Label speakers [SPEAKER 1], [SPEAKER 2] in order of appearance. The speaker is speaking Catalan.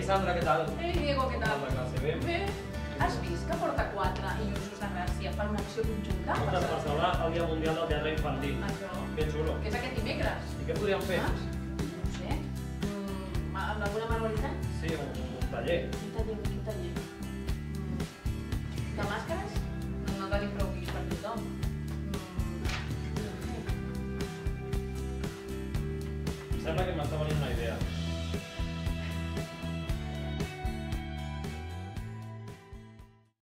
[SPEAKER 1] Sandra, què tal?
[SPEAKER 2] Diego, què tal?
[SPEAKER 1] La classe, bé?
[SPEAKER 2] Bé. Has vist que porta 4 i Usos de Gràcia per una acció conjunta?
[SPEAKER 1] Ostres, per celebrar el Dia Mundial del Teatre Infantil.
[SPEAKER 2] Això.
[SPEAKER 1] Que xulo.
[SPEAKER 2] Que és aquest dimecres.
[SPEAKER 1] I què podríem fer?
[SPEAKER 2] No sé. Amb alguna manualitat?
[SPEAKER 1] Sí, un taller.
[SPEAKER 2] Quin taller? De màscares? No tenim prou guix per tothom.
[SPEAKER 1] Em sembla que m'està venint una idea.